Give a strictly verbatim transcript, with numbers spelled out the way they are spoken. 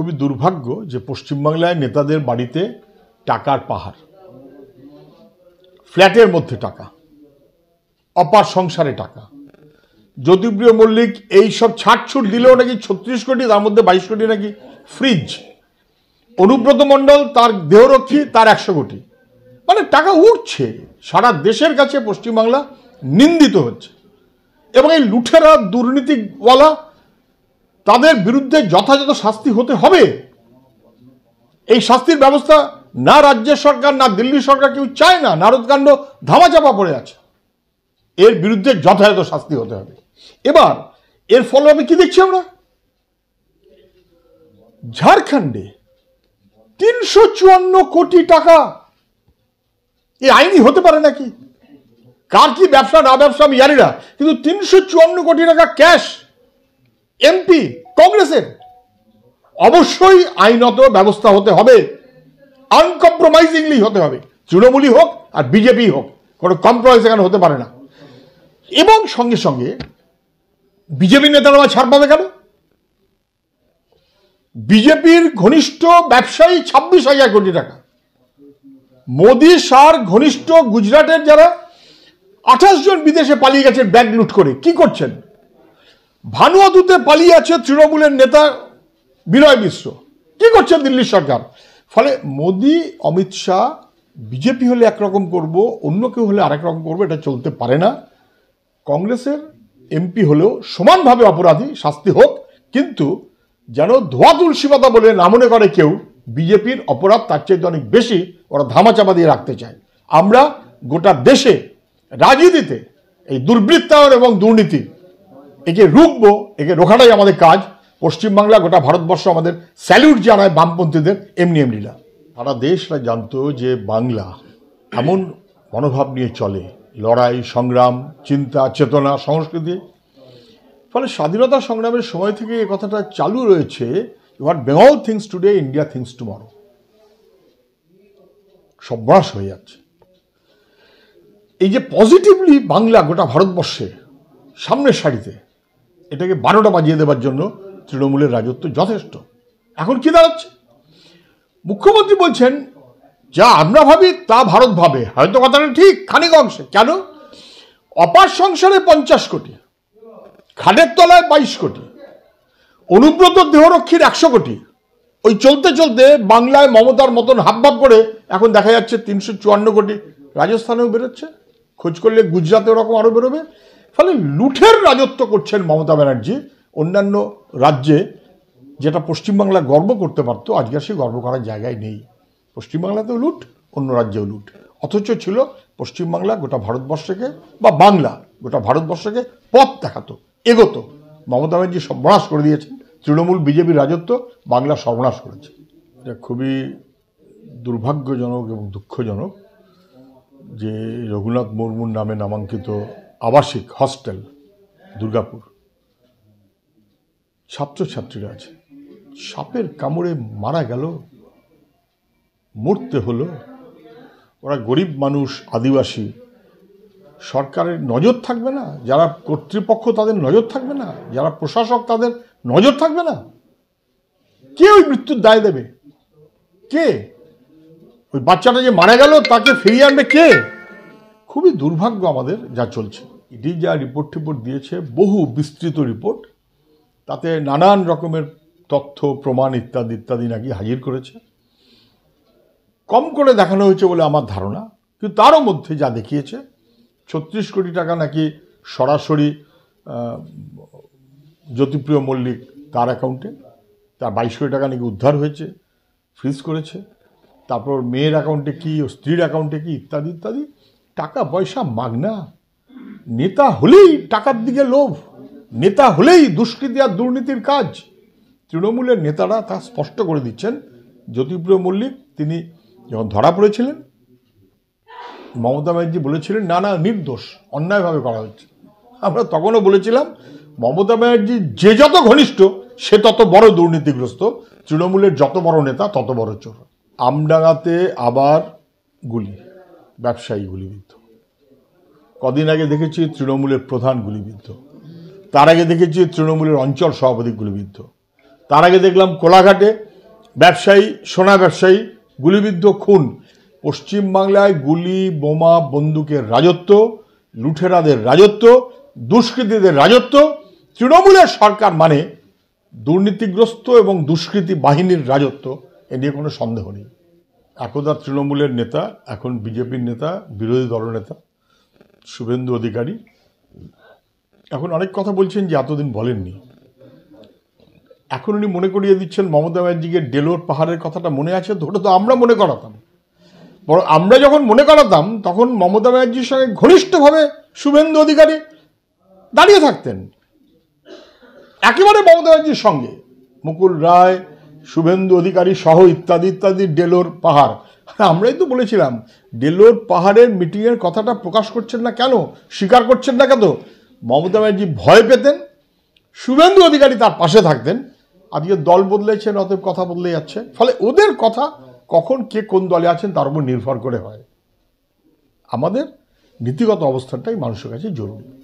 খুবই দুর্ভাগ্য যে পশ্চিমবাংলায় নেতাদের বাড়িতে টাকার পাহাড়, ফ্ল্যাটের মধ্যে টাকা, অপার সংসারে টাকা। জ্যোতিপ্রিয় মল্লিক এই সব ছাড়ছুট দিলেও নাকি ছত্রিশ কোটি, তার মধ্যে বাইশ কোটি নাকি ফ্রিজ। অনুব্রত মণ্ডল তার দেহরক্ষী, তার একশো কোটি। মানে টাকা উঠছে, সারা দেশের কাছে পশ্চিমবাংলা নিন্দিত হচ্ছে। এবং এই লুঠেরা, দুর্নীতিওয়ালা, তাদের বিরুদ্ধে যথাযথ শাস্তি হতে হবে। এই শাস্তির ব্যবস্থা না রাজ্যের সরকার না দিল্লি সরকার কেউ চায় না। নারদকাণ্ড ধামাচাপা পড়ে আছে, এর বিরুদ্ধে যথাযথ শাস্তি হতে হবে। এবার এর ফলে আমি কি দেখছি আমরা, ঝাড়খণ্ডে তিনশো চুয়ান্ন কোটি টাকা। এই আইনি হতে পারে নাকি? কার কি ব্যবসা না ব্যবসা আমি জানি না, কিন্তু তিনশো চুয়ান্ন কোটি টাকা ক্যাশ এমপি কংগ্রেসের। অবশ্যই আইনত ব্যবস্থা হতে হবে, আনকম্প্রোমাইজিংলি হতে হবে। তৃণমূলই হোক আর বিজেপি হোক, কোনো কম্প্রোমাইজ এখানে হতে পারে না। এবং সঙ্গে সঙ্গে বিজেপি নেতারা ছাড় পাবে কেন? বিজেপির ঘনিষ্ঠ ব্যবসায়ী ছাব্বিশ হাজার কোটি টাকা, মোদী সার ঘনিষ্ঠ গুজরাটের যারা আঠাশ জন বিদেশে পালিয়ে গেছেন ব্যাগ লুট করে। কি করছেন? ভানুয়াতুতে পালিয়ে আছে তৃণমূলের নেতা বিনয় মিশ্র। কি করছেন দিল্লির সরকার? ফলে মোদী, অমিত শাহ, বিজেপি হলে একরকম করব, অন্য কেউ হলে আরেক রকম করবো, এটা চলতে পারে না। কংগ্রেসের এমপি হলেও সমানভাবে অপরাধী, শাস্তি হোক, কিন্তু যেন ধোয়া তুলসী পাতা বলে না মনে করে কেউ বিজেপির অপরাধ তার চাইতে অনেক বেশি ওরা ধামাচাপা দিয়ে রাখতে চায়। আমরা গোটা দেশে রাজনীতিতে এই দুর্বৃত্তায়ন এবং দুর্নীতি, একে রুখবো, একে রোখাটাই আমাদের কাজ। পশ্চিমবাংলা, গোটা ভারতবর্ষ আমাদের স্যালিউট জানায় বামপন্থীদের এমনি এমনি না। সারা দেশরা জানতো যে বাংলা এমন মনোভাব নিয়ে চলে, লড়াই, সংগ্রাম, চিন্তা, চেতনা, সংস্কৃতি। ফলে স্বাধীনতা সংগ্রামের সময় থেকে এই কথাটা চালু রয়েছে, what Bengal thinks today, India thinks tomorrow. সর্বনাশ হয়ে যাচ্ছে। এই যে পজিটিভলি বাংলা গোটা ভারতবর্ষে সামনের সারিতে, এটাকে বারোটা বাজিয়ে দেবার জন্য তৃণমূলের রাজত্ব যথেষ্ট। এখন কি দাঁড়াচ্ছে? মুখ্যমন্ত্রী বলছেন যা আমরা ভাবি তা ভারত ভাবে। হয়তো কথাটা ঠিক খানিক অংশে। কেন? অপার সংসারে পঞ্চাশ কোটি, খাটের তলায় বাইশ কোটি, অনুব্রত দেহরক্ষীর একশো কোটি। ওই চলতে চলতে বাংলায় মমতার মতন হাবভাব করে এখন দেখা যাচ্ছে তিনশো চুয়ান্ন কোটি। রাজস্থানেও বেরোচ্ছে, খোঁজ করলে গুজরাতে ওরকম আরো বেরোবে। ফলে লুঠের রাজত্ব করছেন মমতা ব্যানার্জি। অন্যান্য রাজ্যে যেটা পশ্চিমবাংলা গর্ব করতে পারতো, আজকে সে গর্ব করার জায়গায় নেই। পশ্চিমবাংলাতেও লুট, অন্য রাজ্যেও লুট। অথচ ছিল পশ্চিমবাংলা গোটা ভারতবর্ষকে, বা বাংলা গোটা ভারতবর্ষকে পথ দেখাতো, এগোতো। মমতা ব্যানার্জি সর্বনাশ করে দিয়েছেন। তৃণমূল বিজেপির রাজত্ব বাংলা সর্বনাশ করেছে। এটা খুবই দুর্ভাগ্যজনক এবং দুঃখজনক যে রঘুনাথ মুর্মুর নামে নামাঙ্কিত আবাসিক হস্টেল দুর্গাপুর, ছাত্রছাত্রীরা আছে, সাপের কামড়ে মারা গেল, মরতে হলো। ওরা গরিব মানুষ, আদিবাসী। সরকারের নজর থাকবে না? যারা কর্তৃপক্ষ তাদের নজর থাকবে না? যারা প্রশাসক তাদের নজর থাকবে না? কে ওই মৃত্যুর দায় দেবে? কে? ওই বাচ্চাটা যে মারা গেল তাকে ফিরিয়ে আনবে কে? খুবই দুর্ভাগ্য আমাদের যা চলছে। ইডি যা রিপোর্ট টিপোর্ট দিয়েছে, বহু বিস্তৃত রিপোর্ট, তাতে নানান রকমের তথ্য, প্রমাণ ইত্যাদি ইত্যাদি নাকি হাজির করেছে। কম করে দেখানো হয়েছে বলে আমার ধারণা, কিন্তু তারও মধ্যে যা দেখিয়েছে, ছত্রিশ কোটি টাকা নাকি সরাসরি জ্যোতিপ্রিয় মল্লিক তার অ্যাকাউন্টে, তার বাইশ কোটি টাকা নাকি উদ্ধার হয়েছে, ফ্রিজ করেছে। তারপর মেয়ের অ্যাকাউন্টে কি, ও স্ত্রীর অ্যাকাউন্টে কি, ইত্যাদি ইত্যাদি। টাকা পয়সা মাগনা। নেতা হলেই টাকার দিকে লোভ, নেতা হলেই দুষ্কৃতি আর দুর্নীতির কাজ। তৃণমূলের নেতারা তা স্পষ্ট করে দিচ্ছেন। জ্যোতিপ্রিয় মল্লিক তিনি যখন ধরা পড়েছিলেন, মমতা ব্যানার্জি বলেছিলেন না না নির্দোষ, অন্যায়ভাবে করা হচ্ছে। আমরা তখনও বলেছিলাম মমতা ব্যানার্জি যে যত ঘনিষ্ঠ সে তত বড় দুর্নীতিগ্রস্ত, তৃণমূলের যত বড় নেতা তত বড় চোর। আমডাঙ্গাতে আবার গুলি, ব্যবসায়ী গুলিবিদ্ধ। কদিন আগে দেখেছি তৃণমূলের প্রধান গুলিবিদ্ধ। তার আগে দেখেছি তৃণমূলের অঞ্চল সভাপতি গুলিবিদ্ধ। তার আগে দেখলাম কোলাঘাটে ব্যবসায়ী, সোনা ব্যবসায়ী গুলিবিদ্ধ, খুন। পশ্চিমবাংলায় গুলি, বোমা, বন্দুকের রাজত্ব, লুঠেরাদের রাজত্ব, দুষ্কৃতীদের রাজত্ব। তৃণমূলের সরকার মানে দুর্নীতিগ্রস্ত এবং দুষ্কৃতী বাহিনীর রাজত্ব, এ নিয়ে কোনো সন্দেহ নেই। একদা তৃণমূলের নেতা, এখন বিজেপির নেতা, বিরোধী দলনেতা শুভেন্দু অধিকারী এখন অনেক কথা বলছেন যে এতদিন বলেননি। এখন উনি মনে করিয়ে দিচ্ছেন মমতা ব্যানার্জিকে ডেলোর পাহাড়ের কথাটা মনে আছে তো? ওটা তো আমরা মনে করাতাম। বরং আমরা যখন মনে করাতাম তখন মমতা ব্যানার্জির সঙ্গে ঘনিষ্ঠভাবে শুভেন্দু অধিকারী দাঁড়িয়ে থাকতেন, একেবারে মমতা ব্যানার্জির সঙ্গে। মুকুল রায়, শুভেন্দু অধিকারী সহ ইত্যাদি ইত্যাদি ডেলোর পাহাড়। আমরাই তো বলেছিলাম ডেলোর পাহাড়ের মিটিংয়ের কথাটা প্রকাশ করছেন না কেন, স্বীকার করছেন না কেন? মমতা ব্যানার্জি ভয় পেতেন, শুভেন্দু অধিকারী তার পাশে থাকতেন। আজকে দল বদলেছেন, অতএব কথা বদলে যাচ্ছে। ফলে ওদের কথা কখন কে কোন দলে আছেন তার উপর নির্ভর করে হয়। আমাদের নীতিগত অবস্থানটাই মানুষের কাছে জরুরি।